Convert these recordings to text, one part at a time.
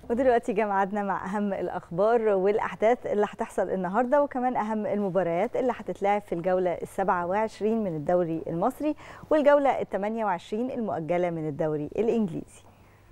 ودلوقتي جمعتنا مع أهم الأخبار والأحداث اللي هتحصل النهاردة، وكمان أهم المباريات اللي هتتلعب في الجولة ال27 من الدوري المصري والجولة ال28 المؤجلة من الدوري الإنجليزي.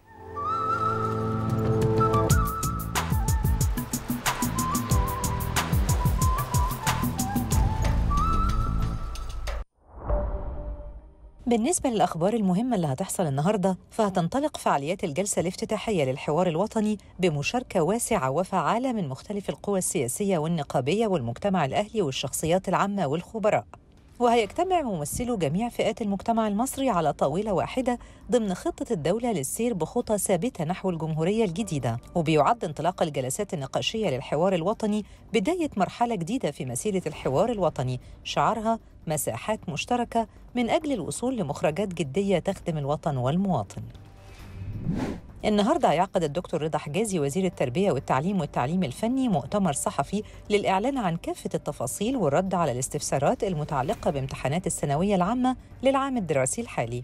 بالنسبة للأخبار المهمة اللي هتحصل النهاردة، فهتنطلق فعاليات الجلسة الافتتاحية للحوار الوطني بمشاركة واسعة وفعالة من مختلف القوى السياسية والنقابية والمجتمع الأهلي والشخصيات العامة والخبراء. وهيجتمع ممثلو جميع فئات المجتمع المصري على طاولة واحدة ضمن خطة الدولة للسير بخطى ثابتة نحو الجمهورية الجديدة. وبيعد انطلاق الجلسات النقاشية للحوار الوطني بداية مرحلة جديدة في مسيرة الحوار الوطني، شعارها مساحات مشتركة من أجل الوصول لمخرجات جدية تخدم الوطن والمواطن. النهارده هيعقد الدكتور رضا حجازي وزير التربية والتعليم الفني مؤتمر صحفي للإعلان عن كافة التفاصيل والرد على الاستفسارات المتعلقة بامتحانات الثانوية العامة للعام الدراسي الحالي.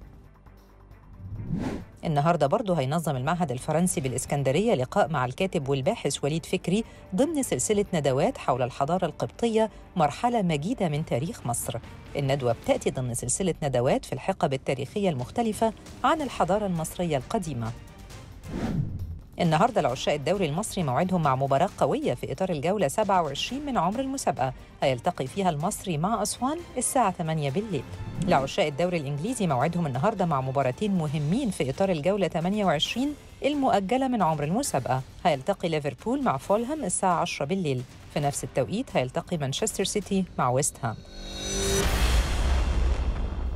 النهارده برضه هينظم المعهد الفرنسي بالإسكندرية لقاء مع الكاتب والباحث وليد فكري ضمن سلسلة ندوات حول الحضارة القبطية، مرحلة مجيدة من تاريخ مصر. الندوة بتأتي ضمن سلسلة ندوات في الحقب التاريخية المختلفة عن الحضارة المصرية القديمة. النهارده العشاق الدوري المصري موعدهم مع مباراة قوية في إطار الجولة 27 من عمر المسابقة، هيلتقي فيها المصري مع أسوان الساعة 8 بالليل. لعشاق الدوري الإنجليزي موعدهم النهارده مع مباراتين مهمين في إطار الجولة 28 المؤجلة من عمر المسابقة، هيلتقي ليفربول مع فولهام الساعة 10 بالليل. في نفس التوقيت هيلتقي مانشستر سيتي مع ويست هام.